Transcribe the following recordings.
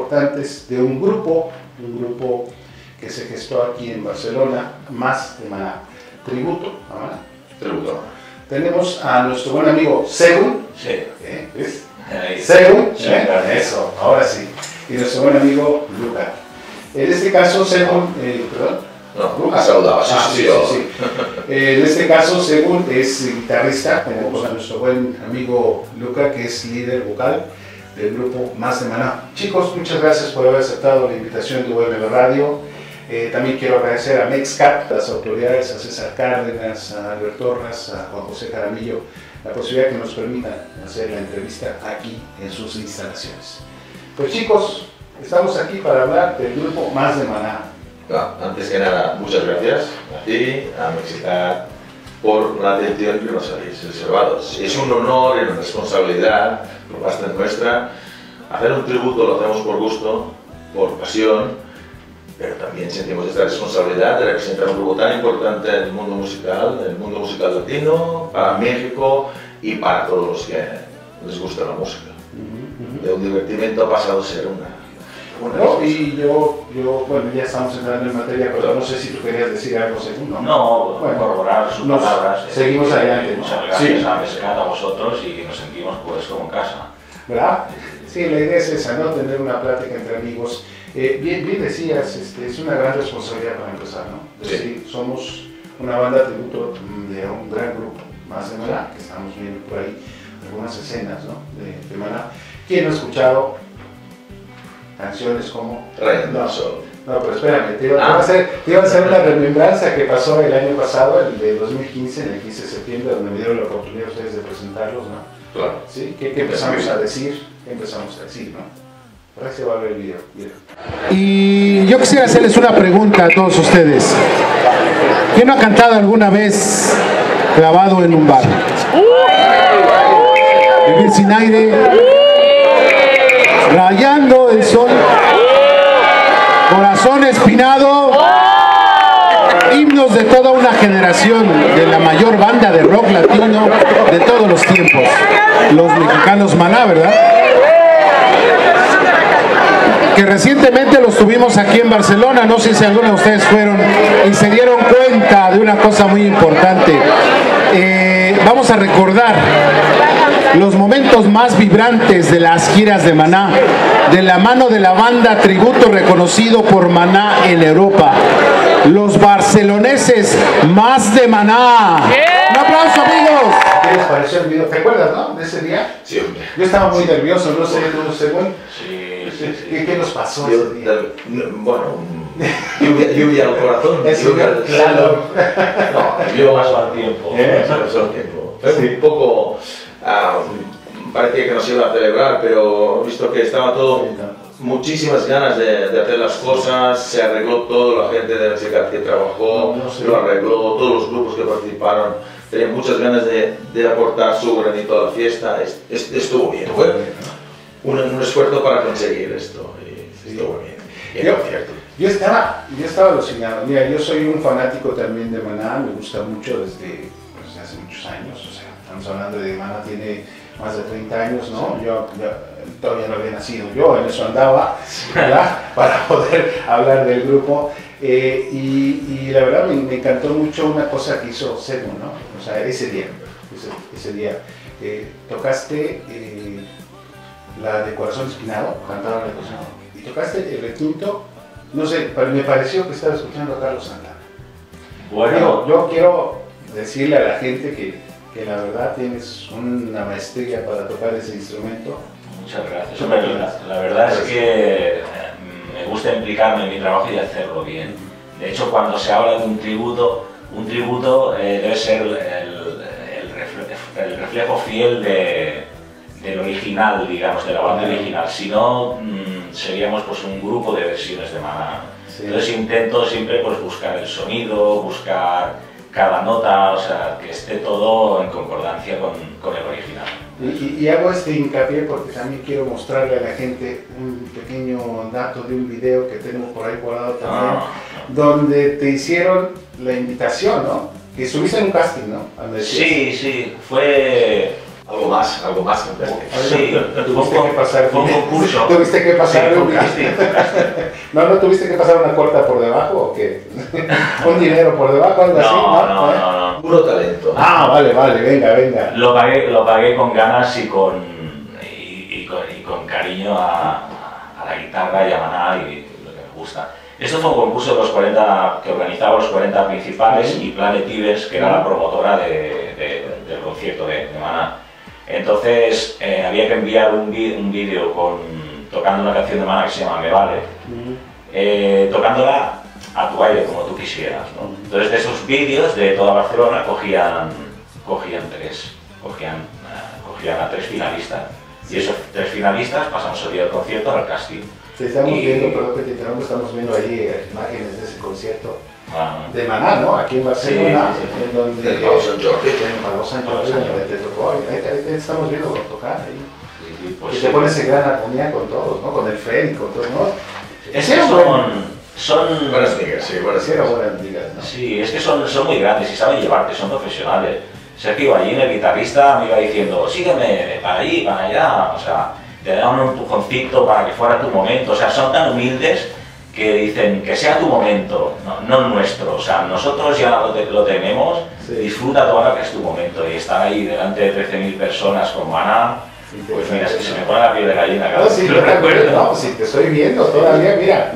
importantes de un grupo que se gestó aquí en Barcelona, Más de Maná. Tributo a Maná. Tributo. Tenemos a nuestro buen amigo Segun. Sí. ¿Ves? Ahí. Segun. Sí, Eso, ahora sí. Y nuestro buen amigo Luca. En este caso, Segun, perdón. No, Luca saludaba, sí. En este caso, Segun es guitarrista. Tenemos a nuestro buen amigo Luca, que es líder vocal del grupo Más de Maná. Chicos, muchas gracias por haber aceptado la invitación de UMB Radio. También quiero agradecer a Mexcat, a las autoridades, a César Cárdenas, a Alberto Torras, a Juan José Jaramillo, la posibilidad que nos permitan hacer la entrevista aquí en sus instalaciones. Pues chicos, estamos aquí para hablar del grupo Más de Maná. Antes que nada, muchas gracias a ti, a Mexcat, por la atención que nos habéis reservado. Es un honor y una responsabilidad por parte nuestra. Hacer un tributo lo hacemos por gusto, por pasión, pero también sentimos esta responsabilidad de representar un grupo tan importante en el mundo musical latino, para México y para todos los que les gusta la música. De un divertimento ha pasado a ser una no, y yo, bueno, ya estamos entrando en materia, pero no sé si tú querías decir algo, Según. No, bueno, corroborar sus palabras. Seguimos adelante. Muchas gracias a Mexcat, a vosotros, y nos sentimos pues como en casa. ¿Verdad? Sí, la idea es esa, ¿no? Tener una plática entre amigos. Bien decías, es una gran responsabilidad para empezar, ¿no? Es decir, somos una banda tributo de un gran grupo, Más de Maná, que estamos viendo por ahí algunas escenas, ¿no? de Maná. ¿Quién no ha escuchado canciones como Rayando el Sol? No, pero espérame, te iba a hacer una remembranza que pasó el año pasado, el de 2015, en el 15 de septiembre, donde me dieron la oportunidad a ustedes de presentarlos, ¿no? Claro. ¿Sí? ¿Qué empezamos a decir? ¿Qué empezamos a decir, no? Ahora se va a ver el video. Mira. Y yo quisiera hacerles una pregunta a todos ustedes. ¿Quién no ha cantado alguna vez clavado en un bar? Vivir sin aire, rayando el sol, corazón espinado, himnos de toda una generación, de la mayor banda de rock latino de todos los tiempos, los mexicanos Maná, ¿verdad? Que recientemente los tuvimos aquí en Barcelona. No sé si algunos de ustedes fueron y se dieron cuenta de una cosa muy importante. Vamos a recordar los momentos más vibrantes de las giras de Maná, de la mano de la banda tributo reconocido por Maná en Europa, los barceloneses Más de Maná. ¡Un aplauso, amigos! ¿Qué les pareció el video? ¿Te acuerdas, no? De ese día. Sí, hombre. Yo estaba muy nervioso, no sé, Según. Sí. ¿Qué nos pasó ese día? Bueno, lluvia al corazón. Claro. No, yo pasó al tiempo. Pasó al tiempo. Fue un poco... parecía que nos iba a celebrar, pero visto que estaba todo... Muchísimas ganas de hacer las cosas, se arregló todo, la gente de Mexcat que trabajó, lo arregló, todos los grupos que participaron, tenían muchas ganas de aportar su granito a la fiesta. Estuvo bien, fue un esfuerzo para conseguir esto, y estuvo bien. Yo estaba alucinado. Mira, yo soy un fanático también de Maná, me gusta mucho desde hace muchos años, o sea, estamos hablando de Maná, tiene más de 30 años, ¿no? Yo todavía no había nacido, yo en eso andaba, ¿verdad? Para poder hablar del grupo. Y la verdad me encantó mucho una cosa que hizo Segun, ¿no? O sea, ese día tocaste la de Corazón Espinado, cantaron la canción, y tocaste el requinto, no sé, pero me pareció que estaba escuchando a Carlos Santana. Bueno, yo quiero decirle a la gente que la verdad tienes una maestría para tocar ese instrumento. Muchas gracias. La verdad es que me gusta implicarme en mi trabajo y hacerlo bien. De hecho, cuando se habla de un tributo debe ser el reflejo fiel del original, digamos, de la banda original. Si no, seríamos pues un grupo de versiones de Maná. Sí. Entonces intento siempre pues buscar el sonido, buscar cada nota, o sea, que esté todo en concordancia con el original. Y hago este hincapié porque también quiero mostrarle a la gente un pequeño dato de un video que tengo por ahí guardado también, donde te hicieron la invitación, ¿no? Que subiste en un casting, ¿no? Sí, fue algo más que un casting. Sí, Tuviste que pasar fue un concurso. ¿Tuviste que pasar Sí, un casting. No, tuviste que pasar una cuarta por debajo o qué? ¿Un dinero por debajo, algo así? No. Puro talento. Ah, vale, venga. Lo pagué con ganas y con cariño a la guitarra y a Maná y lo que me gusta. Esto fue un concurso de los 40 que organizaba los 40 principales y Planet Events, que era la promotora del concierto de Maná. Entonces había que enviar un vídeo tocando una canción de Maná que se llama Me Vale, tocándola a tu aire, como tú quisieras, ¿no? Entonces de esos vídeos de toda Barcelona cogían a 3 finalistas. Y esos 3 finalistas pasamos el día del concierto al casting. Estamos viendo, perdón que te interrumpo, estamos viendo ahí imágenes de ese concierto de Maná, ¿no? Aquí en Barcelona, en donde el Palau Sant Jordi. En Palau Sant Jordi, donde te tocó, ahí estamos viendo tocar ahí. Pues y te pones en gran armonía con todos, ¿no? Con el Fred y con todos, ¿no? Es que son buenas migas, sí, buenas migas. ¿no? Sí, es que son muy grandes y saben llevarte, son profesionales. Sergio Ballín, el guitarrista, me iba diciendo, sígueme para allí, para allá, o sea, te dan un empujoncito para que fuera tu momento, o sea, son tan humildes que dicen que sea tu momento, no nuestro, o sea, nosotros ya lo tenemos, disfruta toda que es tu momento, y estar ahí delante de 13.000 personas con Maná, pues mira, es que se me pone la piel de gallina, claro. No, sí, yo recuerdo, no, si te estoy viendo todavía, mira.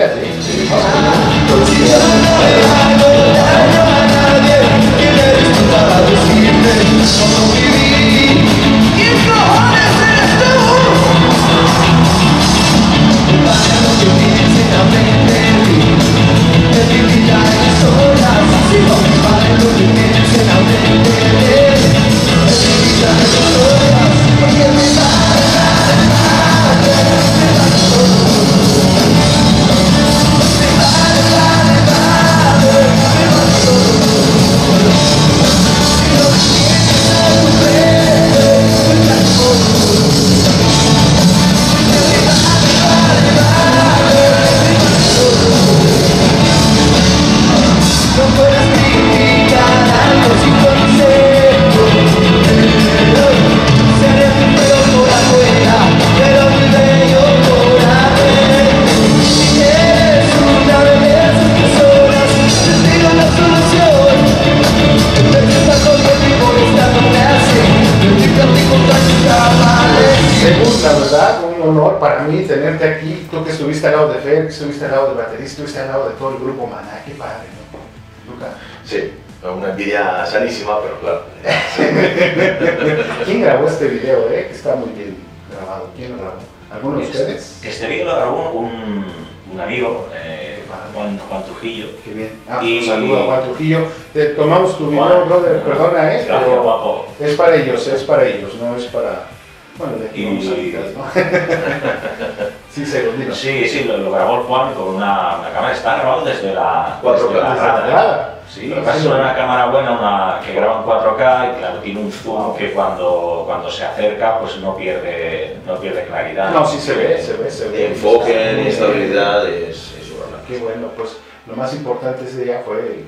La verdad, un honor para mí tenerte aquí, tú que estuviste al lado de Fer, que estuviste al lado del baterista, estuviste al lado de todo el grupo Maná, qué padre, ¿no? Luca. Sí, una envidia sanísima, pero claro. ¿Quién grabó este video, que está muy bien grabado? ¿Quién lo grabó? ¿Alguno de ustedes? Este video lo grabó un amigo, Juan Trujillo. Qué bien. Un saludo a Juan Trujillo. Tomamos tu video, Juan, brother, perdona, gracias, pero guapo. es para ellos, no es para... Bueno, de aquí vamos a quitar, ¿no? Sí, segundinos. Sí, lo grabó el Juan con una cámara, está grabado desde la... 4K. Sí, lo que pasa es una cámara buena, que graba en 4K y claro, tiene un zoom que cuando se acerca pues no pierde claridad. No, sí se ve. Enfoque, estabilidad, es una. Qué bueno, pues lo más importante ese día fue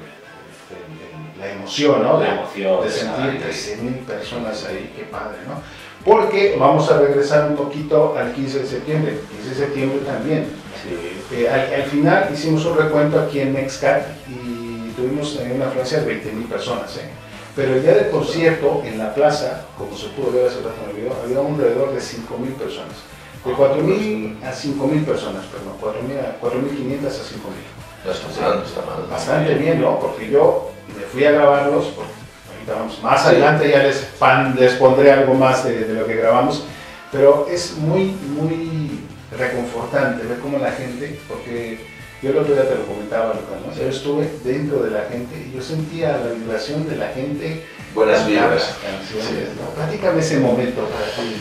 la emoción, ¿no? La emoción. De sentir 13.000 personas ahí, qué padre, ¿no? Porque vamos a regresar un poquito al 15 de septiembre. El 15 de septiembre también. Sí. Al final hicimos un recuento aquí en Mexcat y tuvimos una afluencia de 20.000 personas. Pero el día del concierto, en la plaza, como se pudo ver hace rato en el video, había alrededor de 5.000 personas. De 4.000 a 5.000 personas, perdón, 4.500 a 5.000. No está mal. Bastante bien, ¿no? Porque yo me fui a grabarlos, ahorita vamos, más adelante ya les pondré algo más de lo que grabamos, pero es muy reconfortante ver cómo la gente, porque yo el otro día te lo comentaba, Lucas, ¿no? Yo estuve dentro de la gente y yo sentía la vibración de la gente. Buenas vibras. Canciones, ¿no? Platícame ese momento para ti,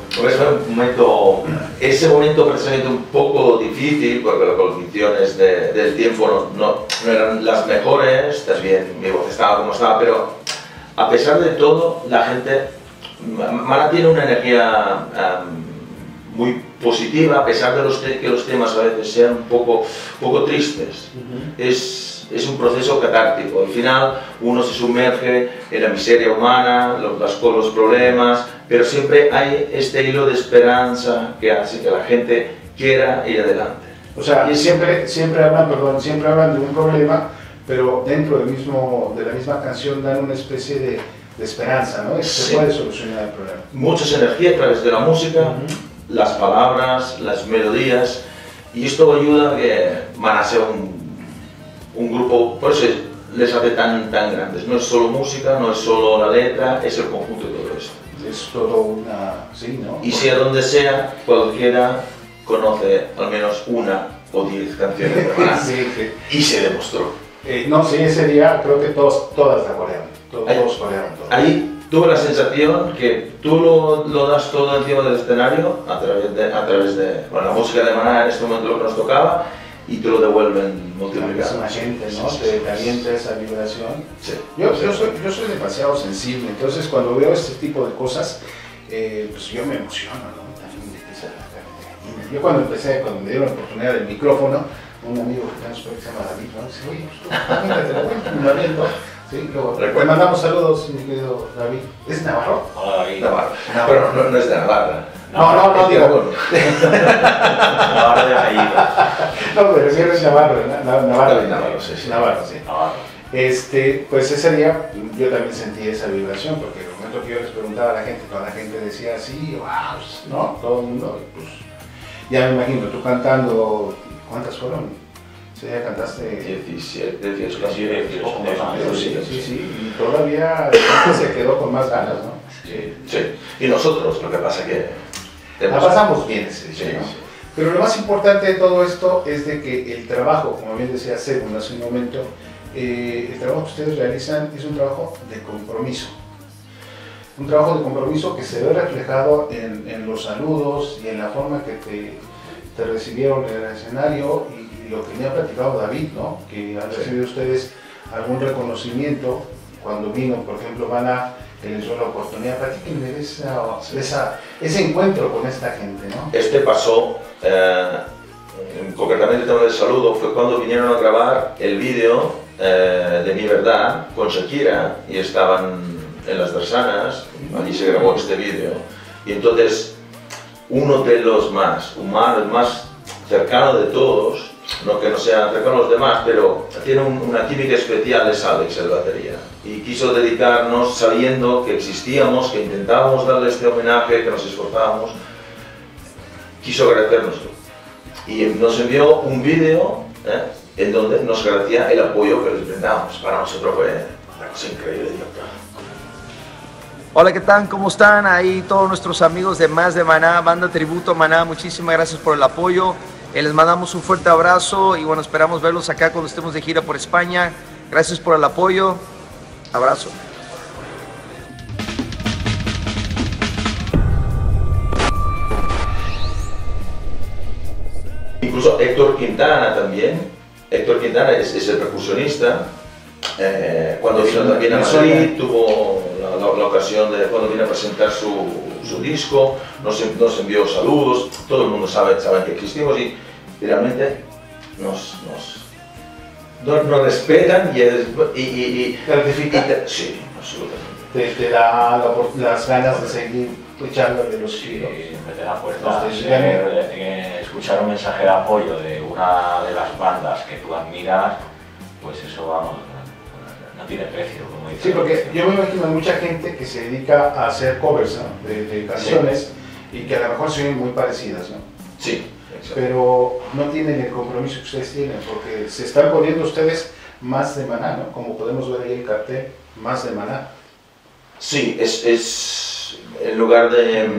Lucas. Ese momento precisamente un poco difícil, porque las condiciones del tiempo no eran las mejores, también mi voz estaba como estaba, pero a pesar de todo, la gente, Maná tiene una energía muy positiva, a pesar de que los temas a veces sean un poco tristes. Es un proceso catártico. Al final uno se sumerge en la miseria humana, los problemas, pero siempre hay este hilo de esperanza que hace que la gente quiera ir adelante. O sea, siempre hablan de un problema, pero dentro de la misma canción dan una especie de esperanza, ¿no? Se puede solucionar el problema. Mucha energía a través de la música, las palabras, las melodías, y esto ayuda a que Maná sea un grupo, por eso les hace tan grandes. No es solo música, no es solo la letra, es el conjunto de todo esto. Es todo una... sí, ¿no? Y sea donde sea, cualquiera conoce al menos una o 10 canciones de Maná. Sí. Y se demostró. No, sí, ese día creo que todas la corearon. Todos corearon todo. Ahí tuve la sensación que tú lo das todo encima del escenario a través de la música de Maná, en este momento lo que nos tocaba, y te lo devuelven multiplicado. Es una gente, ¿no? Te calienta esa vibración. Sí. Yo soy demasiado sensible, entonces cuando veo este tipo de cosas, pues yo me emociono, ¿no? También me empieza la carne de gallina. Yo cuando me dieron la oportunidad del micrófono, un amigo que se llama David, ¿no? Dice, oye, pues tú, sí, luego, te mandamos saludos, mi querido David. ¿Es Navarro? Hola, David. Navarro. Pero no es de Navarra. No, digo. Navarro de apellido. No, pero sí eres Navarro, Navarro, sí. Navarro, sí. Navarro. Pues ese día yo también sentí esa vibración, porque en el momento que yo les preguntaba a la gente, toda la gente decía así, wow, ¿no? Todo el mundo, pues ya me imagino, tú cantando, ¿cuántas fueron? Sí, ya cantaste 17, 18 canciones. Sí, y todavía la gente se quedó con más ganas, ¿no? Sí. Y nosotros, lo que pasa que... La pasamos bien ese día, ¿no? Sí. Pero lo más importante de todo esto es de que el trabajo, como bien decía Según hace un momento, el trabajo que ustedes realizan es un trabajo de compromiso. Un trabajo de compromiso que se ve reflejado en los saludos y en la forma que te recibieron en el escenario y lo que me ha platicado David, ¿no? Que han recibido ustedes algún reconocimiento cuando vino, por ejemplo, Maná, que les dio la oportunidad. Platíquenme de ese encuentro con esta gente, ¿no? Este pasó, concretamente el tema del saludo, fue cuando vinieron a grabar el vídeo de Mi Verdad con Shakira y estaban en Las Versanas, allí se grabó este vídeo. Y entonces, uno de los más humanos, el más cercano de todos, no que no sea cercano a los demás, pero tiene una química especial, es Alex, el batería. Y quiso dedicarnos sabiendo que existíamos, que intentábamos darle este homenaje, que nos esforzábamos. Quiso agradecérnoslo. Y nos envió un vídeo en donde nos agradecía el apoyo que les brindamos. Para nosotros fue una cosa increíble. Hola, ¿qué tal? ¿Cómo están? Ahí todos nuestros amigos de Más de Maná, banda tributo Maná, muchísimas gracias por el apoyo. Les mandamos un fuerte abrazo y bueno, esperamos verlos acá cuando estemos de gira por España. Gracias por el apoyo. Abrazo. Incluso Héctor Quintana también. Héctor Quintana es el percusionista. Cuando vino también a Madrid, tuvo la ocasión de cuando vino a presentar su disco, nos envió saludos, todo el mundo sabe que existimos y realmente nos respetan y Certifican. sí, absolutamente. Te da las ganas de seguir echándole los kilos. Me te da fuerza. Escuchar un mensaje de apoyo de una de las bandas que tú admiras, pues eso, vamos, no tiene precio, como dice. Sí, porque yo me imagino a mucha gente que se dedica a hacer covers, ¿no? de canciones y que a lo mejor son muy parecidas, ¿no? Sí, exacto. Pero no tienen el compromiso que ustedes tienen, porque se están poniendo ustedes Más de Maná, ¿no? Como podemos ver ahí el cartel, Más de Maná. Sí, es en lugar de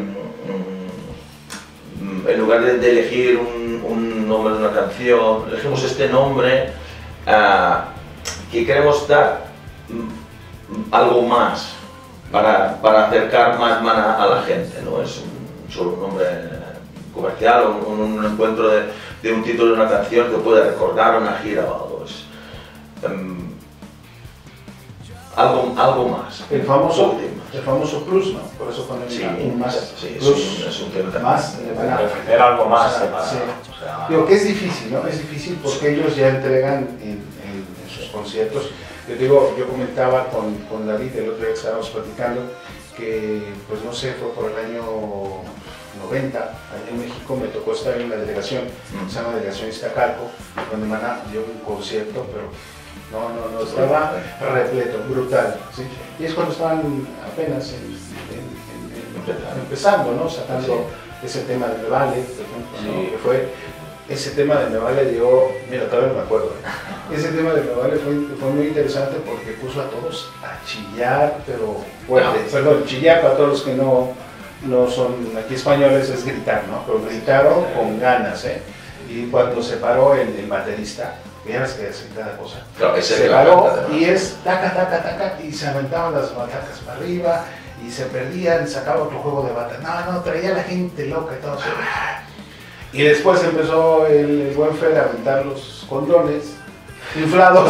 elegir un nombre de una canción, elegimos este nombre que queremos dar algo más para acercar más Maná a la gente, no es solo un nombre comercial o un encuentro de un título de una canción que puede recordar una gira o algo. Es, algo más. El famoso el famoso plus, ¿no? Por eso ponen un más plus, es un tema más ofrecer algo más. Sí. O sea, digo que es difícil, ¿no? Es difícil porque ellos ya entregan en sus conciertos. Yo comentaba con David el otro día que estábamos platicando que, pues no sé, fue por el año 90, allá en México me tocó estar en una delegación, se llama Delegación Iztacalco, donde Maná dio un concierto, pero no, estaba repleto, brutal, ¿sí? Y es cuando estaban apenas empezando, ¿no? Sacando ese tema de Me Vale, por ejemplo, ¿no? Que fue ese tema de Me Vale mira, todavía no me acuerdo, ese tema de Me Vale fue muy interesante porque puso a todos a chillar, pero fuerte, perdón, chillar para todos los que no son aquí españoles es gritar, ¿no? Pero gritaron con ganas, ¿eh? Y cuando se paró el baterista, ya ves que hace cada cosa, claro, se paró y es taca, taca, taca, y se aventaban las batacas para arriba y se perdían, sacaba otro juego de bata, no, traía a la gente loca y todo eso. Y después empezó el buen Fer a aventar los condones inflados.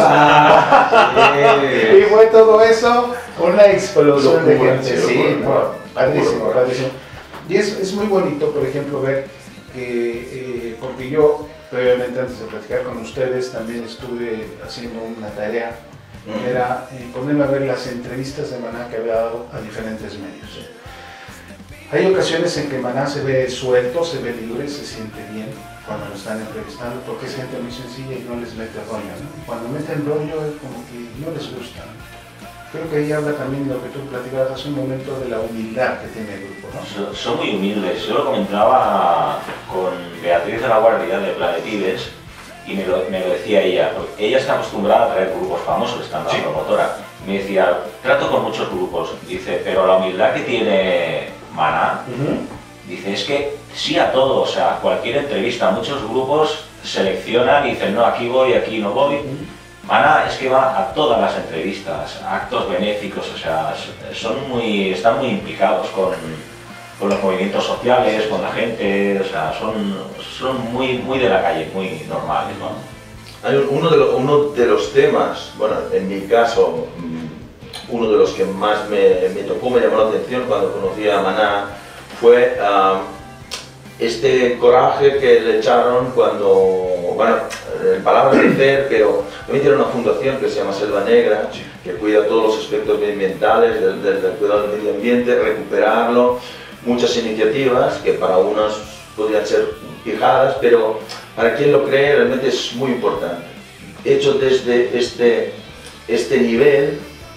Y fue todo eso una explosión de gente. Sí, padrísimo. Y es muy bonito, por ejemplo, ver que, porque yo previamente antes de platicar con ustedes también estuve haciendo una tarea, era ponerme a ver las entrevistas de Maná que había dado a diferentes medios. Hay ocasiones en que Maná se ve suelto, se ve libre, se siente bien cuando lo están entrevistando, porque es gente muy sencilla y no les mete rollo, ¿no? Cuando meten rollo es como que no les gusta, ¿no? Creo que ahí habla también de lo que tú platicabas hace un momento de la humildad que tiene el grupo, ¿no? Son muy humildes. Yo lo comentaba con Beatriz de la Guardia de Planetides y me lo decía ella, porque ella está acostumbrada a traer grupos famosos, estando la promotora. Me decía, trato con muchos grupos, dice, pero la humildad que tiene Maná, dice, es que sí a todo, o sea, cualquier entrevista, muchos grupos seleccionan y dicen, no, aquí voy, aquí no voy. Maná es que va a todas las entrevistas, a actos benéficos, o sea, están muy implicados con los movimientos sociales, con la gente, o sea, son muy de la calle, muy normales, ¿no? Hay uno de los temas, bueno, en mi caso, uno de los que más me tocó, me llamó la atención cuando conocí a Maná, fue este coraje que le echaron cuando, bueno, en palabras de Fer, pero también tiene una fundación que se llama Selva Negra, que cuida todos los aspectos medioambientales, del cuidado del medio ambiente, recuperarlo, muchas iniciativas que para unas podrían ser fijadas, pero para quien lo cree realmente es muy importante. Hecho desde este nivel,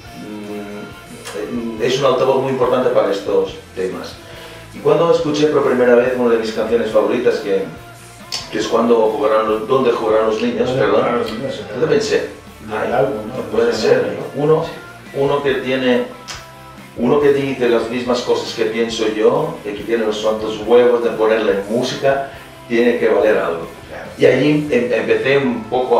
es un altavoz muy importante para estos temas. Y cuando escuché por primera vez una de mis canciones favoritas, que es ¿Dónde jugarán los niños? Perdón. Entonces pensé, no puede ser, ¿no? Uno que dice las mismas cosas que pienso yo, que tiene los santos huevos de ponerle música, tiene que valer algo. Y allí empecé un poco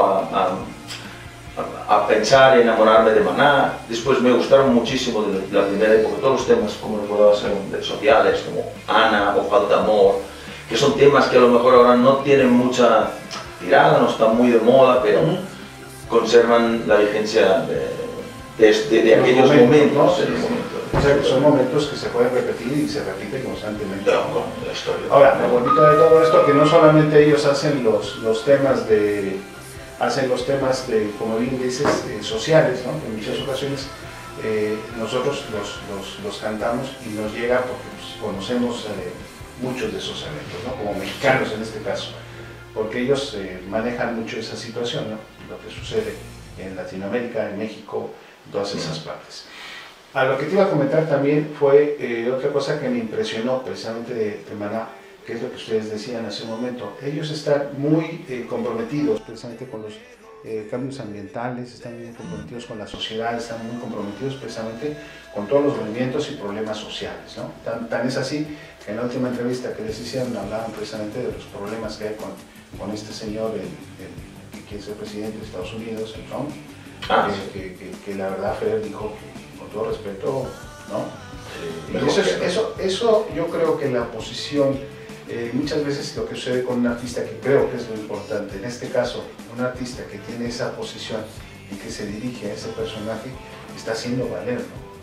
a pensar y enamorarme de Maná. Después me gustaron muchísimo de la primera época, todos los temas, como recordaba, sociales, como Ana o Falta Amor, que son temas que a lo mejor ahora no tienen mucha tirada, no están muy de moda, pero conservan la vigencia de aquellos momentos. O sea, que son momentos que se pueden repetir y se repiten constantemente. Ahora, lo bonito de todo esto que no solamente ellos hacen los temas de, como bien dices, sociales, ¿no? En muchas ocasiones nosotros los cantamos y nos llega porque pues, conocemos muchos de esos eventos, ¿no? Como mexicanos en este caso, porque ellos manejan mucho esa situación, ¿no? Lo que sucede en Latinoamérica, en México, en todas esas partes. A lo que te iba a comentar también fue otra cosa que me impresionó precisamente de Maná, que es lo que ustedes decían hace un momento. Ellos están muy comprometidos precisamente con los cambios ambientales, están muy comprometidos con la sociedad, están muy comprometidos precisamente con todos los movimientos y problemas sociales, ¿no? Tan es así que en la última entrevista que les hicieron hablaban precisamente de los problemas que hay con este señor, que quiere ser presidente de Estados Unidos, el Trump, que la verdad Fer dijo que con todo respeto, ¿no? Y eso yo creo que la oposición, muchas veces lo que sucede con un artista, que creo que es lo importante, en este caso, un artista que tiene esa posición y que se dirige a ese personaje, está haciendo valer, ¿no?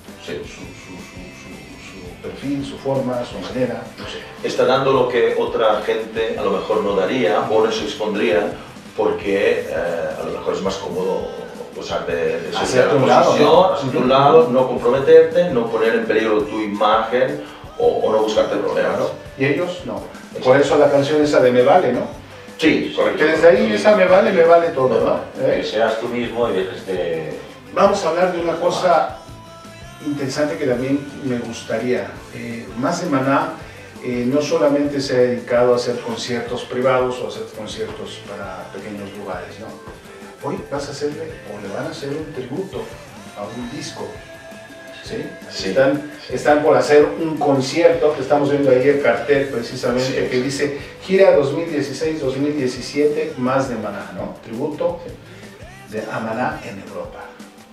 su perfil, su forma, su manera, no sé. Está dando lo que otra gente a lo mejor no daría o no se expondría, porque a lo mejor es más cómodo usar de hacerte un lado, no comprometerte, no poner en peligro tu imagen o no buscarte problemas. Claro. Y ellos no. Por eso la canción esa de Me Vale, ¿no? Sí, correcto. Que desde ahí esa me vale todo, ¿no? Que seas tú mismo y dejes de... Vamos a hablar de una cosa interesante que también me gustaría. Más de Maná no solamente se ha dedicado a hacer conciertos privados o a hacer conciertos para pequeños lugares, ¿no? Hoy vas a hacerle, o le van a hacer un tributo a un disco. ¿Sí? Sí. Están por hacer un concierto, que estamos viendo ahí el cartel precisamente, que dice gira 2016-2017 más de Maná, ¿no? Tributo a Maná en Europa.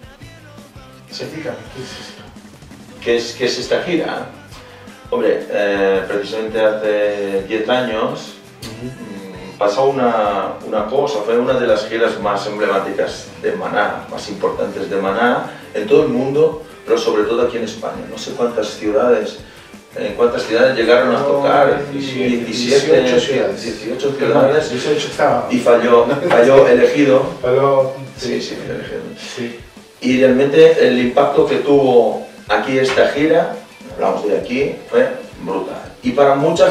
Explícame, ¿qué es esto? ¿Qué es esta gira? Hombre, precisamente hace 10 años pasó una cosa, fue una de las giras más emblemáticas de Maná, más importantes de Maná en todo el mundo, pero sobre todo aquí en España. No sé cuántas ciudades llegaron a tocar, 18 ciudades, y falló elegido. Sí, elegido. Sí. Y realmente el impacto que tuvo aquí esta gira, hablamos de aquí, fue brutal. Y para mucha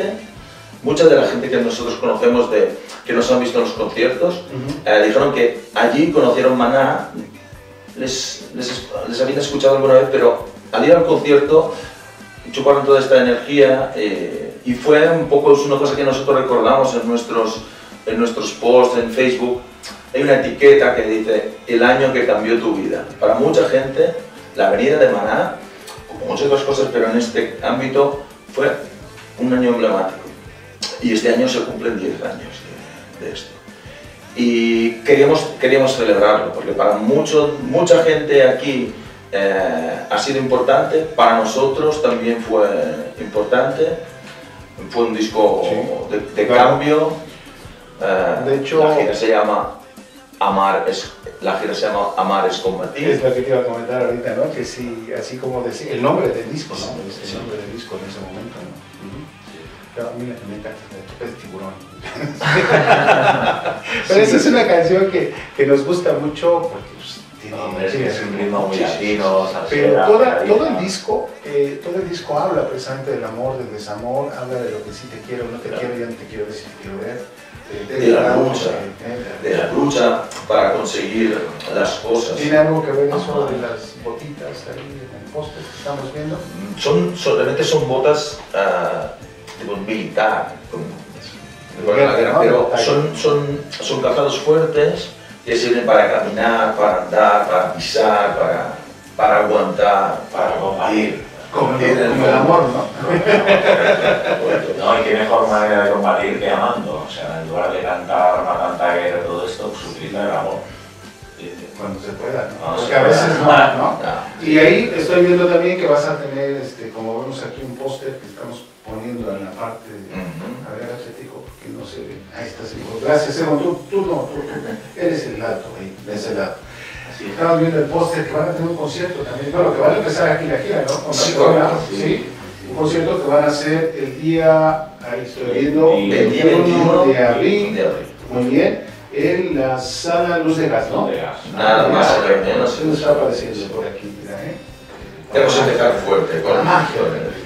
de la gente que nosotros conocemos, que nos han visto en los conciertos, dijeron que allí conocieron Maná, les habían escuchado alguna vez, pero al ir al concierto chuparon toda esta energía y fue un poco, es una cosa que nosotros recordamos en nuestros posts en Facebook. Hay una etiqueta que dice el año que cambió tu vida. Para mucha gente la venida de Maná, como muchas otras cosas, pero en este ámbito fue un año emblemático y este año se cumplen 10 años de esto. Y queríamos celebrarlo, porque para mucha gente aquí ha sido importante, para nosotros también fue importante, fue un disco de cambio. De hecho, la gira se llama Amar es combatir. Es lo que te iba a comentar ahorita, ¿no? Que sí, así como decir, el nombre del disco, ¿no? El nombre del disco en ese momento, ¿no? Pero a mí me encanta el tiburón. Pero esa es una canción que nos gusta mucho porque pues, tiene un ritmo muy latino. Pero todo el disco habla precisamente del amor, del desamor, habla de lo que sí te quiero, no te quiero, ya no te quiero ver, si te quiero ver. De la lucha para conseguir las cosas. ¿Tiene algo que ver eso de las botitas ahí en el póster que estamos viendo? Realmente son botas tipo militar, pero son calzados fuertes que sirven para caminar, para andar, para pisar, para aguantar, para combatir. Como el amor, ¿no? No, y qué mejor manera de combatir que amando. O sea, en lugar de cantar una cantaguera y todo esto, pues utiliza el amor. Cuando se pueda, ¿no? Porque a veces no. Y ahí estoy viendo también que vas a tener, como vemos aquí, un póster que estamos poniendo en la parte de... A ver, Atlético, porque no se ve. Ahí está, seguro. Gracias, Simón. Tú eres el alto, ahí, de ese lado. Estamos viendo el póster que van a tener un concierto también. Bueno, que van a empezar aquí la gira, ¿no? Sí, un concierto que van a hacer el día, ahí estoy viendo, el 21 de abril. Muy bien. En la sala Luz de Gas, ¿no? Nada más o menos. Se nos está apareciendo por aquí, mira, Tenemos que empezar fuerte con la magia.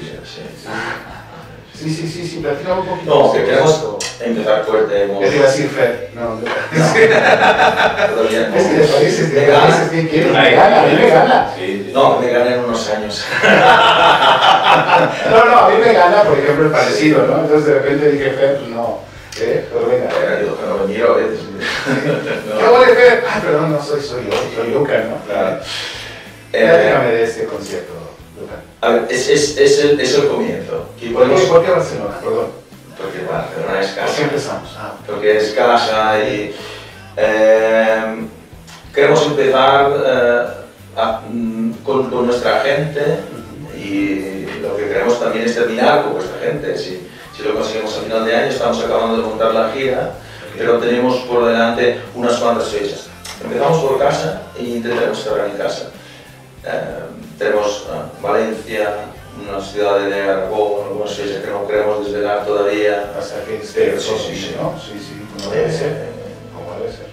Sí, platicamos un poquito. No, que queremos empezar fuerte. Es decir, Fer. No. Todavía no. Es que le pareces bien quiero. Me gana. No, me gana en unos años. No, a mí me gana, por ejemplo, el parecido, ¿no? Entonces de repente dije, Fer, no. Pero venga. Pero me miro a veces. ¿Qué voy a Fer? Ah, perdón, no soy yo, soy Lucas, ¿no? Claro. Déjame de este concierto. A ver, es el comienzo. ¿Por qué Barcelona? Perdón. Porque Barcelona es casa. ¿Por qué empezamos? Porque es casa y queremos empezar con nuestra gente y lo que queremos también es terminar con nuestra gente. Si lo conseguimos a final de año, estamos acabando de montar la gira, pero tenemos por delante unas cuantas fechas. Empezamos por casa e intentaremos cerrar en casa. tenemos Valencia, una ciudad de Aragón, algunas ciudades que no queremos desvelar todavía. Hasta que esté Sí, sí, ¿no? Sí, como debe ser. Como debe ser.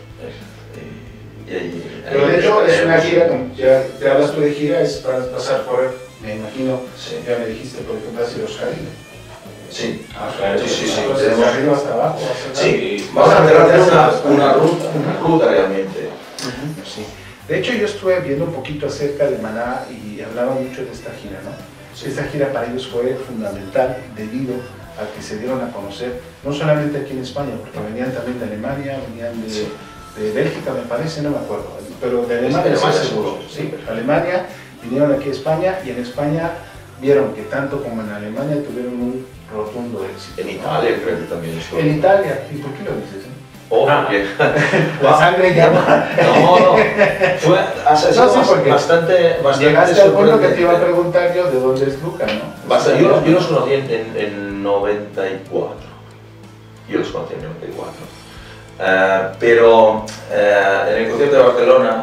Pero de hecho es una gira, ya te hablas tú de gira, es para pasar por, me imagino, Sí. ya me dijiste, por ejemplo, hacia los Caribe. Sí, Claro, sí. Entonces, Tenemos- arriba hasta abajo. sí, vamos a hacer una ruta realmente. Sí. De hecho, yo estuve viendo un poquito acerca de Maná y hablaba mucho de esta gira, ¿no? Esta gira para ellos fue fundamental debido a que se dieron a conocer, no solamente aquí en España, porque venían también de Alemania, venían de Bélgica, me parece, no me acuerdo, pero de Alemania, sí, seguro. Sí, Alemania, vinieron aquí a España y en España vieron que tanto como en Alemania tuvieron un rotundo éxito. En Italia creo que también estuvo. En Italia, ¿y por qué lo dices? Oh, porque... La sangre llama. No, fue porque bastante llegaste al punto que te iba a sorprendente. preguntar yo de dónde es Luca, ¿no? Yo los conocí en 94. Yo los conocí en 94. Pero en el concierto de Barcelona,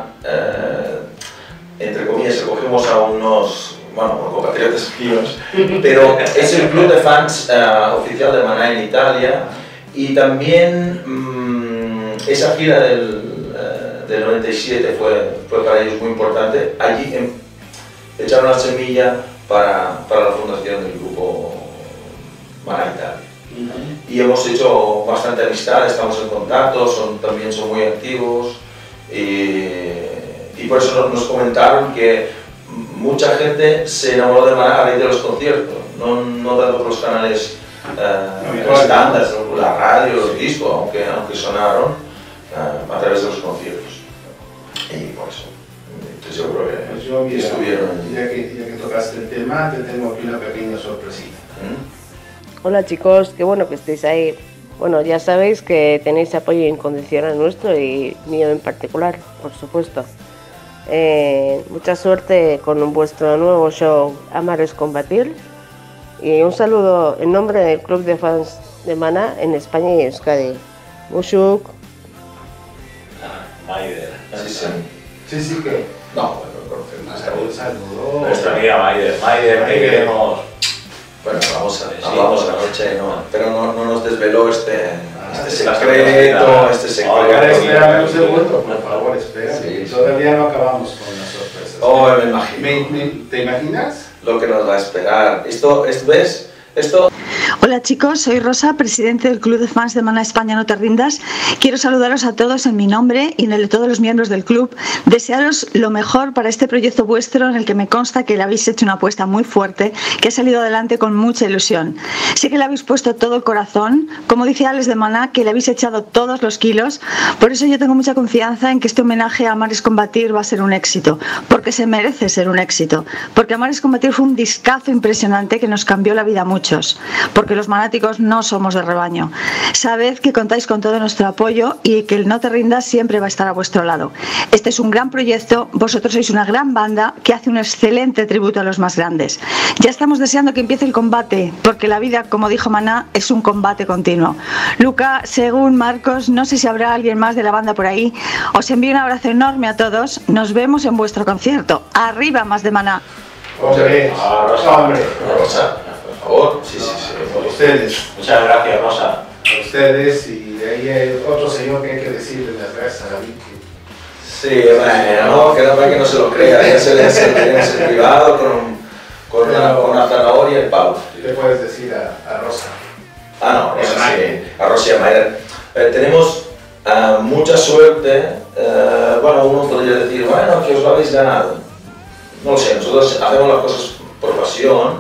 entre comillas, recogimos a unos, bueno, compatriotas míos, pero es el club de fans oficial de Maná en Italia, y también esa gira del 97 fue para ellos muy importante. Allí echaron la semilla para la fundación del grupo Maná Italia. Y hemos hecho bastante amistad, estamos en contacto, también son muy activos, y por eso nos comentaron que mucha gente se enamoró de Maná a raíz de los conciertos, no tanto por los canales estándar, por la radio, los discos, aunque sonaron a través de los conciertos. Y por eso, estoy seguro que Pues yo, mira, estuvieron allí. ya que tocaste el tema, te tengo aquí una pequeña sorpresita. Hola chicos, qué bueno que estéis ahí. Bueno, ya sabéis que tenéis apoyo incondicional nuestro y mío en particular, por supuesto. Mucha suerte con vuestro nuevo show Amar es Combatir. Y un saludo en nombre del Club de Fans de Maná en España y Euskadi. Mushuk. Maider. Sí, que. No, bueno, conocemos. Un saludo. Nuestra amiga Maider. Maider, te queremos. Bueno, Sí, hablamos bueno. anoche, pero no nos desveló este la secreto, Ahora espérame un secreto. segundo, por favor, espera. Sí. Todavía no acabamos con las sorpresas. Oh, me imagino. ¿Te imaginas? Lo que nos va a esperar. ¿Ves? Esto... Hola chicos, soy Rosa, presidente del Club de Fans de Maná España No Te Rindas. Quiero saludaros a todos en mi nombre y en el de todos los miembros del club. Desearos lo mejor para este proyecto vuestro en el que me consta que le habéis hecho una apuesta muy fuerte, que ha salido adelante con mucha ilusión. Sé que le habéis puesto todo el corazón, como dice Alex de Maná, que le habéis echado todos los kilos. Por eso yo tengo mucha confianza en que este homenaje a Amar es Combatir va a ser un éxito, porque se merece ser un éxito. Porque Amar es Combatir fue un discazo impresionante que nos cambió la vida a muchos. Porque los manáticos no somos de rebaño. Sabed que contáis con todo nuestro apoyo y que el No Te Rindas siempre va a estar a vuestro lado. Este es un gran proyecto, vosotros sois una gran banda que hace un excelente tributo a los más grandes. Ya estamos deseando que empiece el combate, porque la vida, como dijo Maná, es un combate continuo. Luca, Según, Marcos, no sé si habrá alguien más de la banda por ahí. Os envío un abrazo enorme a todos. Nos vemos en vuestro concierto. ¡Arriba más de Maná! Hombre, Rosa, por favor. Sí. por ustedes. Muchas gracias, Rosa. Por ustedes, y de ahí hay otro señor que hay que decirle las gracias a David. Sí, bueno, que no se lo crea. Ya se le tenemos en privado con la zanahoria y el pavo. ¿Qué le puedes decir a Rosa? No, Rosa sí. A Rosa y a Maider. Tenemos mucha suerte. Bueno, uno podría decir, bueno, que os lo habéis ganado. No lo sé, nosotros hacemos las cosas por pasión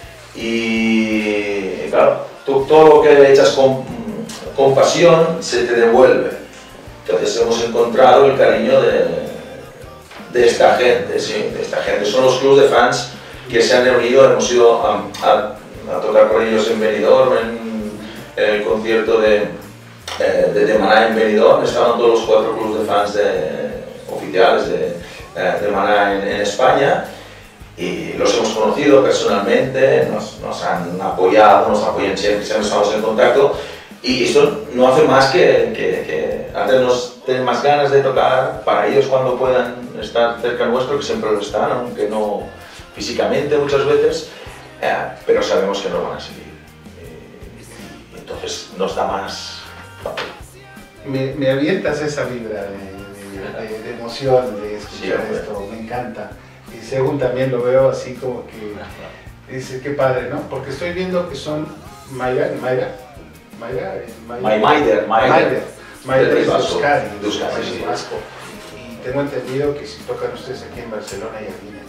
y claro, todo lo que echas con pasión se te devuelve. Entonces hemos encontrado el cariño de esta gente, sí, de esta gente. Son los clubes de fans que se han reunido, hemos ido a tocar con ellos en Benidorm, en el concierto de Maná en Benidorm. Estaban todos los 4 clubes de fans oficiales de Maná en España, y los hemos conocido personalmente, nos han apoyado, nos apoyan siempre estamos en contacto, y esto no hace más que hacernos tener más ganas de tocar para ellos cuando puedan estar cerca nuestro, que siempre lo están, aunque no físicamente muchas veces, pero sabemos que no van a seguir. Entonces nos da más papel. Me avientas esa vibra de emoción de escuchar esto, me encanta. Y según también lo veo así como que dice, qué padre, ¿no? Porque estoy viendo que son Maider es de Euskadi, Vasco. Y tengo entendido que si tocan ustedes aquí en Barcelona ya vienen.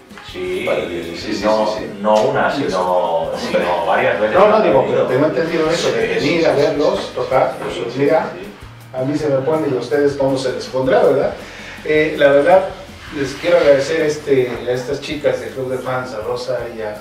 Sí, no una, sino varias veces. No, digo, pero tengo entendido eso, de venir a verlos, tocar, pues mira, a mí se me pone y a ustedes cómo se les pondrá, ¿verdad? La verdad, les quiero agradecer a estas chicas del Club de Fans, a Rosa y a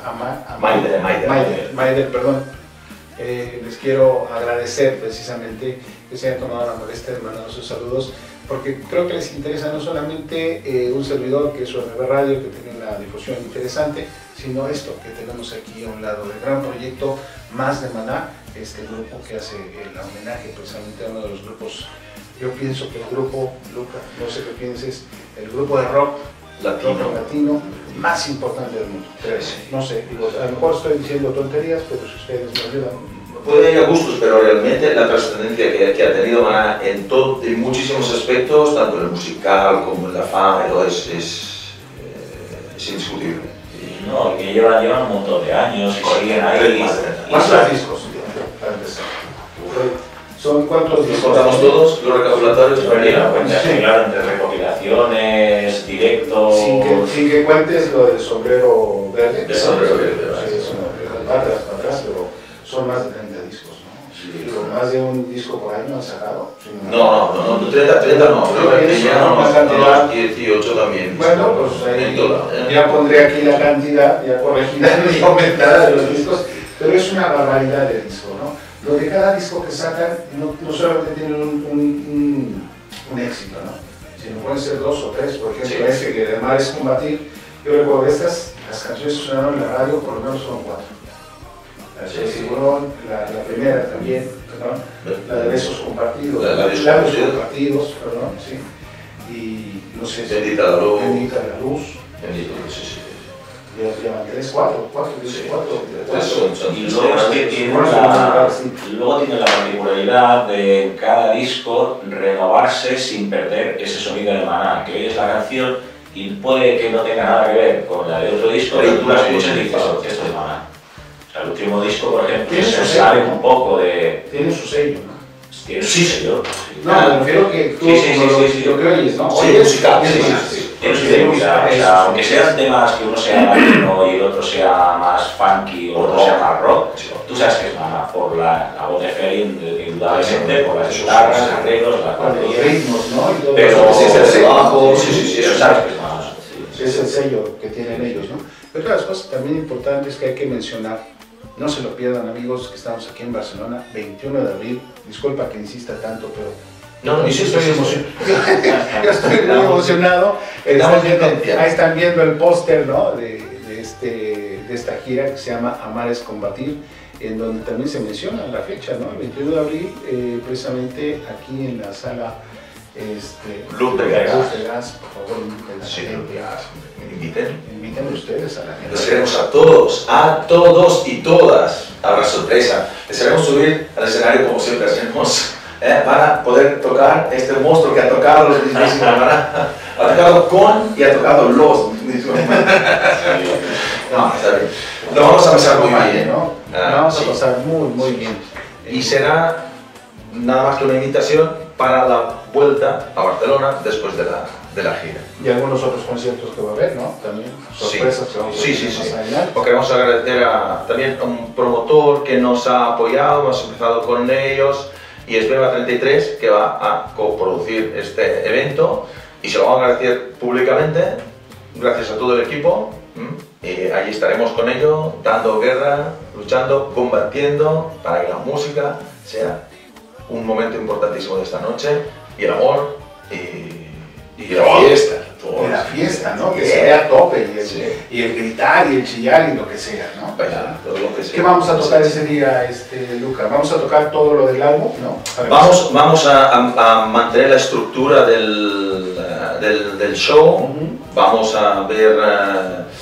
Maider, perdón. Les quiero agradecer precisamente que se hayan tomado la molestia de mandar sus saludos, porque creo que les interesa no solamente un servidor que es UMB Radio, que tiene una difusión interesante, sino esto que tenemos aquí a un lado, el gran proyecto Más de Maná, este grupo que hace el homenaje precisamente a uno de los grupos. Yo pienso que el grupo, Luca, no sé qué pienses, el grupo de rock latino más importante del mundo. No sé, digo, a lo mejor estoy diciendo tonterías, pero si ustedes me ayudan. Puede ir a gustos, pero realmente la trascendencia que ha tenido Maná en muchísimos aspectos, tanto en el musical como en la fama, es indiscutible. No, que llevan un montón de años y siguen ahí. ¿Cuántos discos? Para empezar. ¿Son cuántos discos? Contamos todos los recapitulatorios. Claro, entre recopilaciones, directos. Sin que cuentes lo del sombrero verde. El sombrero verde. Sí, eso no, para atrás, pero son más de 30 discos, ¿no? Sí. Pero más de un disco por año han sacado. No, 30 no, creo que ya no, 18 también. Bueno, pues ahí ya pondré aquí la cantidad, ya corregirán y aumentará de los discos, pero es una barbaridad de disco, ¿no? Lo de cada disco que sacan no solamente tienen un éxito, ¿no? Sino pueden ser 2 o 3, por ejemplo, ese que además es Combatir. Yo recuerdo las canciones que sonaron en la radio, por lo menos fueron 4. La de Tiburón, la primera también, perdón, la de Besos Compartidos, Labios Compartidos, perdón, sí. Y no sé si... Bendita la Luz. Bendita la Luz. Sí. Llevan 3, 4. Y luego tiene la particularidad de en cada disco renovarse sin perder ese sonido de Maná, que oyes la canción y puede que no tenga nada que ver con la de otro disco, pero tú la escuchas y dices, esto es Maná. O sea, el último disco, por ejemplo, se sale un poco de... Tiene su sello, ¿no? Tiene su sello. No, me refiero que tú lo que oyes, ¿no? Sí, musical. Tiene su identidad, o sea, aunque sean temas que uno sea latino y el otro sea más funky o otro sea más rock, tú sabes que es Maná por la voz de Ferin, indudablemente, por las guitarras, arreglos, las baterías, ritmos, ¿no? Pero eso sabes que es Maná. Es el sello que tienen ellos, ¿no? Pero otras cosas también importantes que hay que mencionar, no se lo pierdan amigos que estamos aquí en Barcelona, 21 de abril, disculpa que insista tanto, pero no, sí estoy emocionado. Yo estoy muy emocionado. Ahí están viendo el póster, ¿no? de esta gira que se llama Amar es Combatir, en donde también se menciona la fecha, ¿no? El 21 de abril, precisamente aquí en la sala Luz de Gas, por favor, inviten ustedes a la gente. Les queremos a todos y todas a la sorpresa. Les queremos subir al escenario como siempre hacemos. Para poder tocar este monstruo que ha tocado los mismísimos Maná, ha tocado con y ha tocado los mismísimos Maná. No, está bien. Lo vamos a pasar muy bien, ¿no? Vamos a pasar muy bien. Y será nada más que una invitación para la vuelta a Barcelona después de la gira. Y algunos otros conciertos que va a haber, ¿no? También sorpresas que vamos a ver más adelante. Porque queremos agradecer también a un promotor que nos ha apoyado, hemos empezado con ellos, y es Beba 33, que va a coproducir este evento, y se lo vamos a agradecer públicamente, gracias a todo el equipo. Y allí estaremos con ellos, dando guerra, luchando, combatiendo para que la música sea un momento importantísimo de esta noche, y el amor y la fiesta. Y la fiesta, ¿no? Que sea a tope, y el gritar y el chillar y lo que sea, ¿no? Todo lo que sea. ¿Qué vamos a tocar ese día, Luca? ¿Vamos a tocar todo lo del álbum? ¿No? Vamos a mantener la estructura del show. Vamos a ver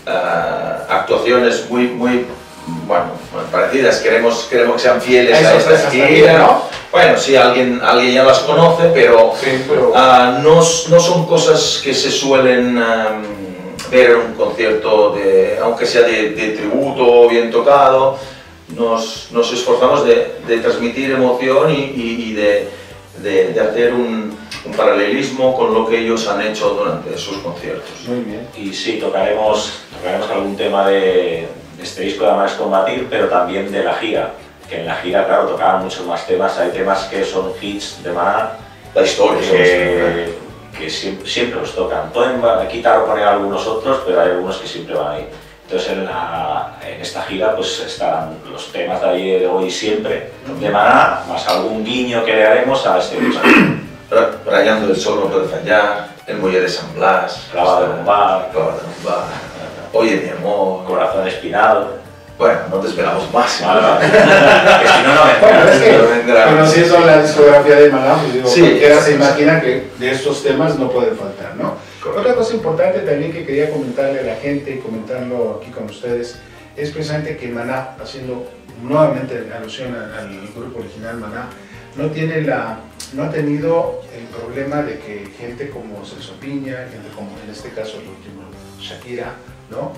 actuaciones muy bueno, parecidas, queremos que sean fieles a esta gira, ¿no? Bueno, sí, alguien ya las conoce, pero, no son cosas que se suelen ver en un concierto, aunque sea de tributo, bien tocado. Nos esforzamos de transmitir emoción y de hacer un paralelismo con lo que ellos han hecho durante sus conciertos. Muy bien. Y sí, tocaremos algún tema de este disco de Además Combatir, pero también de la gira, que en la gira, claro, tocaban muchos más temas. Hay temas que son hits de Maná, la historia, que siempre los tocan. Pueden quitar o poner algunos otros, pero hay algunos que siempre van ahí. Entonces en esta gira pues estarán los temas de ayer, de hoy y siempre de Maná, más algún guiño que le haremos a este disco. Rayando el sol no puede fallar, El muelle de San Blas, Clava de Bombar, Oye mi amor, Corazón espinado. Bueno, no te esperamos más. Vale. Que si no, no bueno, es que vendrá. conociendo la discografía de Maná, pues digo, sí, cualquiera se imagina que de estos temas no pueden faltar, ¿no? Correcto. Otra cosa importante también que quería comentarle a la gente y comentarlo aquí con ustedes es precisamente que Maná, haciendo nuevamente alusión al grupo original Maná, no ha tenido el problema de que gente como Celso Piña, gente como en este caso el último Shakira, ¿no?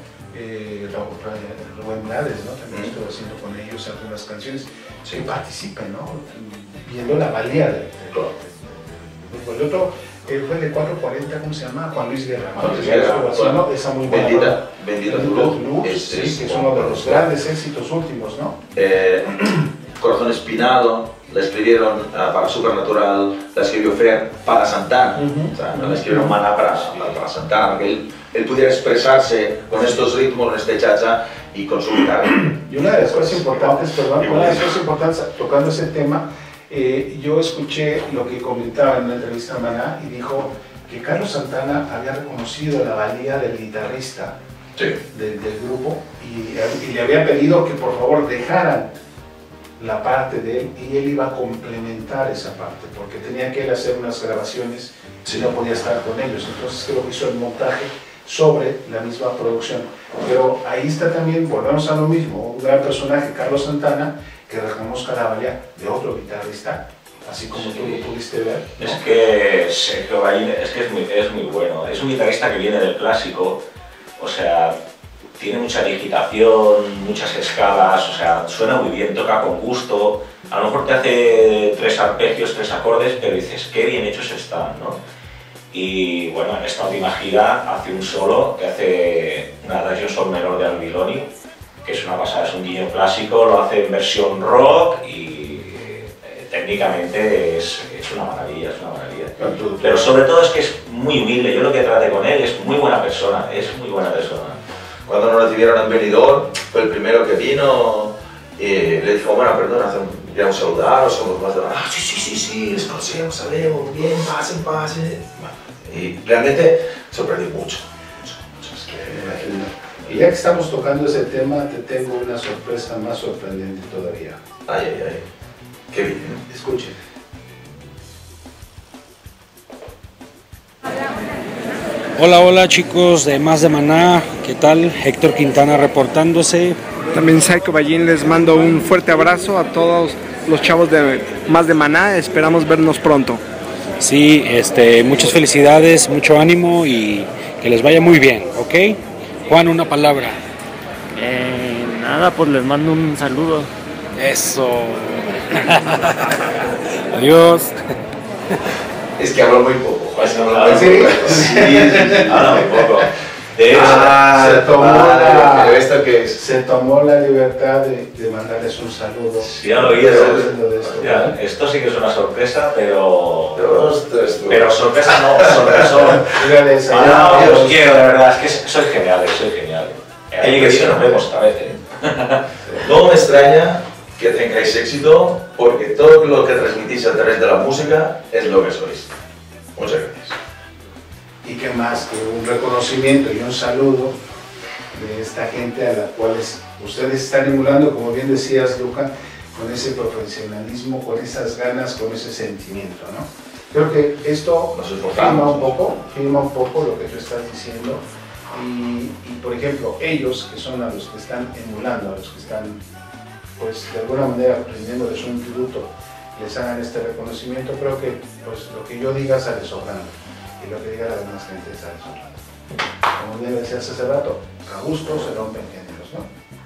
Rubén Blades, ¿no? También estuvo haciendo con ellos algunas canciones, que participen, ¿no? Viendo la valía del grupo. El otro fue el de 440, ¿cómo se llama? Juan Luis Guerra, ¿no? Estuvo haciendo esa muy buena Bendita tu luz, sí, que es uno de los grandes éxitos últimos, ¿no? Corazón espinado, la escribieron para Supernatural, la escribió Fer para Santana, o sea, no la escribieron Maná para Santana, porque él pudiera expresarse con estos ritmos, con este cha-cha y con su guitarra. Y una de las cosas importantes, tocando ese tema, yo escuché lo que comentaba en una entrevista a Maná y dijo que Carlos Santana había reconocido la valía del guitarrista del grupo y le había pedido que por favor dejaran la parte de él y él iba a complementar esa parte porque tenía que él hacer unas grabaciones y no podía estar con ellos, entonces creo que hizo el montaje sobre la misma producción, pero ahí está también, volvemos a lo mismo, un gran personaje, Carlos Santana, que reconozca la valía de otro guitarrista, así como tú lo pudiste ver, ¿no? Es que Sergio Ballín es muy bueno, es un guitarrista que viene del clásico, o sea, tiene mucha digitación, muchas escalas, o sea, suena muy bien, toca con gusto, a lo mejor te hace 3 arpegios, 3 acordes, pero dices, qué bien hechos están, ¿no? Y bueno, en esta última gira hace un solo que hace un adagio sol menor de Albiloni, que es una pasada, es un guiño clásico, lo hace en versión rock y técnicamente es una maravilla, es una maravilla. Pero sobre todo es que es muy humilde, yo lo que traté con él es muy buena persona, Cuando nos recibieron en Benidorm, fue el primero que vino y le dijo, bueno, perdona, queremos saludar, o somos más de... sí, les conocemos, sabemos, bien, pasen. Y realmente sorprendió mucho. Y ya que estamos tocando ese tema, te tengo una sorpresa más sorprendente todavía. Ay, qué bien. Escuchen. Hola chicos de Más de Maná, ¿qué tal? Héctor Quintana reportándose. También Psycho Ballín, les mando un fuerte abrazo a todos los chavos de Más de Maná, esperamos vernos pronto. Sí, muchas felicidades, mucho ánimo y que les vaya muy bien, ¿ok? Juan, una palabra. Nada, pues les mando un saludo. Eso. Adiós. Es que hablo muy poco, Juan. Habla muy poco. Se tomó la libertad de mandarles un saludo. Sí, ya lo oí. Esto sí que es una sorpresa, pero sorpresa no, sorpresón. Os quiero, de verdad, es que sois geniales, Ahí que sí nos vemos otra vez. No me extraña que tengáis éxito, porque todo lo que transmitís a través de la música es lo que sois. Muchas gracias. Y qué más que un reconocimiento y un saludo de esta gente a la cual ustedes están emulando, como bien decías, Luca, con ese profesionalismo, con esas ganas, con ese sentimiento, ¿no? Creo que esto firma un poco lo que tú estás diciendo, y por ejemplo, ellos que son a los que están emulando, a los que están pues de alguna manera rindiéndoles un tributo, les hagan este reconocimiento, creo que pues lo que yo diga sale sobrando y lo que diga la demás gente sale sobrando. Como bien decías hace rato, a gusto se rompen géneros, ¿no?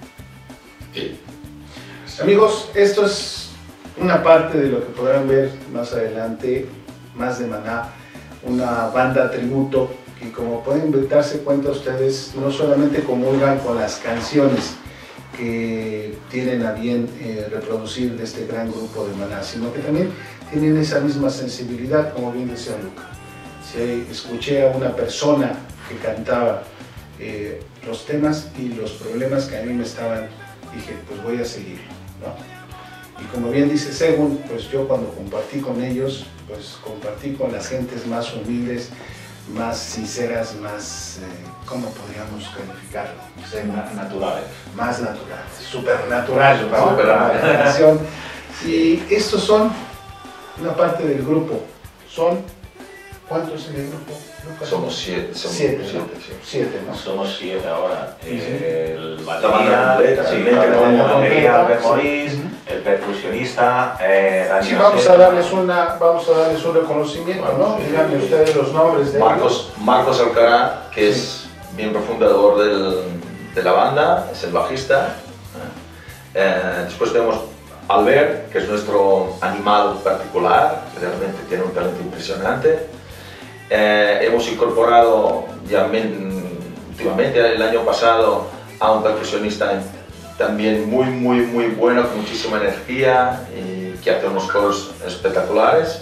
Sí. Amigos, esto es una parte de lo que podrán ver más adelante, Más de Maná, una banda tributo que, como pueden darse cuenta ustedes, no solamente comulgan con las canciones que tienen a bien reproducir de este gran grupo de Maná, sino que también tienen esa misma sensibilidad, como bien decía Luca. Si escuché a una persona que cantaba los temas y los problemas que a mí me estaban, dije, pues voy a seguir, ¿no? Y como bien dice Según, pues yo cuando compartí con ellos, pues compartí con las gentes más humildes, más sinceras, más, ¿cómo podríamos calificarlo? Naturales. Más naturales, supernatural, ¿no? La canción. Y estos son una parte del grupo. Son, ¿cuántos en el grupo? Somos 7. Siete, ¿no? Somos 7 ahora. El banda batería, completa, el batería, completa, Morís, el percusionista, Daniel. Sí, vamos a darles un reconocimiento, ¿no? Díganme ustedes los nombres de Marcos Alcará, que es miembro fundador de la banda, es el bajista. Después tenemos Albert, que es nuestro animal particular, que realmente tiene un talento impresionante. Hemos incorporado ya últimamente, el año pasado, a un percusionista también muy bueno, con muchísima energía y que hace unos coros espectaculares,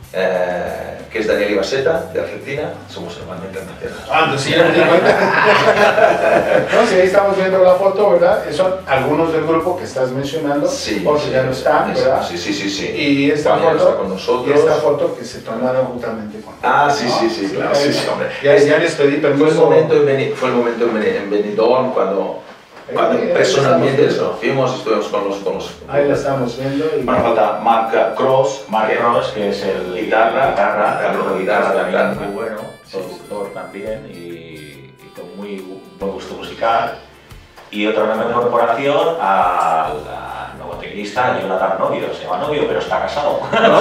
que es Daniel Ibaseta, de Argentina. Somos hermano internacional. Ah, sí, ya me di cuenta. No, sí, ahí estamos viendo la foto, ¿verdad? Son algunos del grupo que estás mencionando, sí, porque ya no están, ¿verdad? Sí. Y esta Juan foto, está con nosotros. y esta foto que se tomaron justamente con Ah, ¿no? sí, claro, sí, hombre. Ya les pedí permiso. Fue el momento en Benidorm cuando personalmente nos conocimos, estuvimos con los... Ahí la estamos viendo. Y Bueno, falta Mark Cross, que es el guitarra también muy bueno, productor también y con muy buen gusto musical. Y otra nueva incorporación al nuevo teclista Jonathan Novio, se llama Novio, pero está casado. No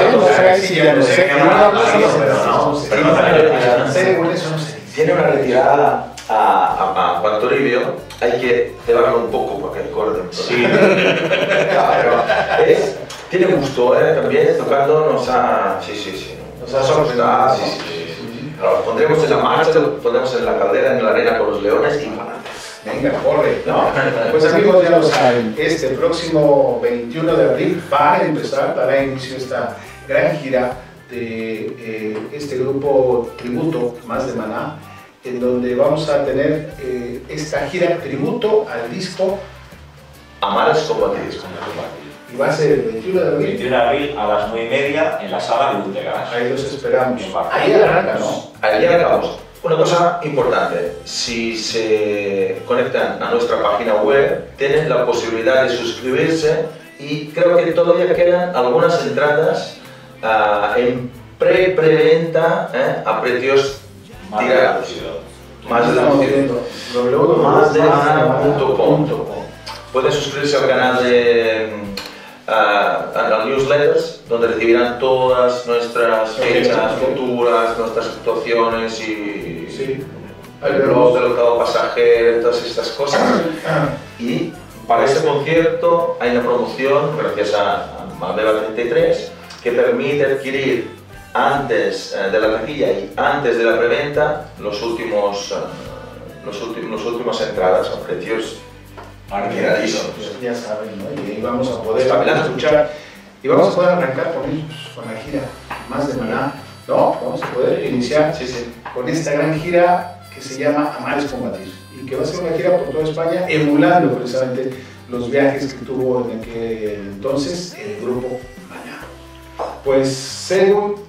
sé. Tiene una retirada a Toribio, hay que cebarlo un poco para que recorde. Sí. Claro, tiene gusto, también tocándonos a... Sí. Nos ha sorprendido. Sí. Lo pondremos en la marcha, lo pondremos en la caldera, en la arena con los leones y para adelante. Venga, corre, ¿no? Pues amigos, ya lo saben, este próximo 21 de abril dará inicio esta gran gira de este grupo tributo Más de Maná, en donde vamos a tener esta gira tributo al disco Amar es combatir. Y va a ser el 21 de abril. 21 de abril a las 9:30 en la sala de Utegas. Ahí los esperamos. Ahí arranca, ¿no? Ahí acabamos. Una cosa importante, si se conectan a nuestra página web, tienen la posibilidad de suscribirse y creo que todavía quedan algunas entradas en preventa a precios tirados. Más de maná.com. Pueden suscribirse al canal a las newsletters, donde recibirán todas nuestras fechas futuras, nuestras actuaciones y el blog del octavo pasajero, todas estas cosas. Y para este concierto hay una promoción, gracias a Maldeva 33, que permite adquirir antes de la taquilla y antes de la preventa las últimas entradas a precios ya saben, ¿no? Y vamos a poder escuchar y vamos a poder arrancar con ellos, con la gira Más de Maná, ¿no? Vamos a poder iniciar con esta gran gira que se llama Amar es combatir y que va a ser una gira por toda España, emulando precisamente los viajes que tuvo en aquel entonces el grupo Maná. Pues Según,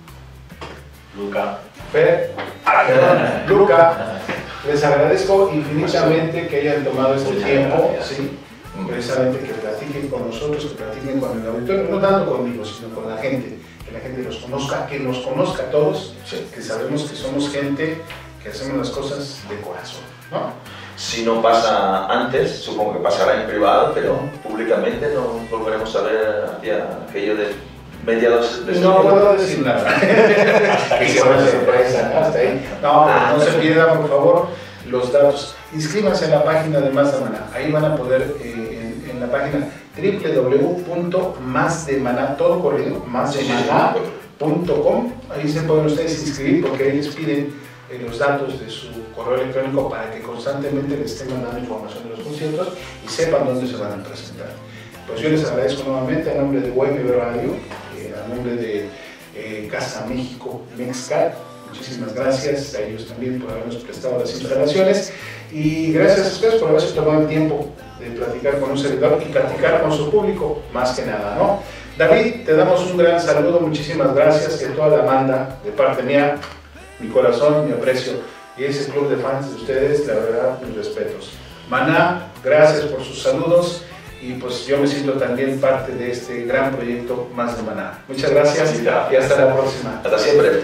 Luca, Fer, Luca, les agradezco infinitamente que hayan tomado este tiempo, ¿sí? Precisamente que platiquen con nosotros, que platiquen con el auditorio, no tanto conmigo, sino con la gente, que la gente los conozca, que nos conozca a todos, que sabemos que somos gente que que hacemos las cosas de corazón, ¿no? Si no pasa antes, supongo que pasará en privado, pero públicamente no volveremos a ver hacia aquello de mediados de No puedo decir nada. Que sea una sorpresa, hasta ahí. No se pierdan, por favor, los datos. Inscríbanse en la página de Más de Maná. Ahí van a poder, en la página www.masdemaná, todo corrido, masdemaná.com. Ahí se pueden ustedes inscribir porque ahí les piden los datos de su correo electrónico para que constantemente les estén mandando información de los conciertos y sepan dónde se van a presentar. Pues yo les agradezco nuevamente a nombre de UMB Radio, a nombre de Casa México Mexcat. Muchísimas gracias a ellos también por habernos prestado las instalaciones y gracias a ustedes por haberse tomado el tiempo de platicar con un servidor y platicar con su público, más que nada, ¿no? David, te damos un gran saludo, muchísimas gracias, que toda la banda, de parte mía, mi corazón, mi aprecio y ese club de fans de ustedes, la verdad, mis respetos. Maná, gracias por sus saludos y pues yo me siento también parte de este gran proyecto Más de Maná. Muchas gracias y hasta la próxima. Hasta siempre.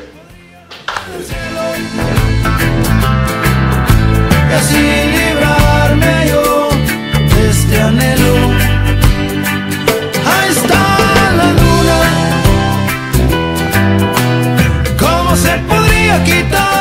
Y así librarme yo de este anhelo. Ahí está la luna. ¿Cómo se podría quitar?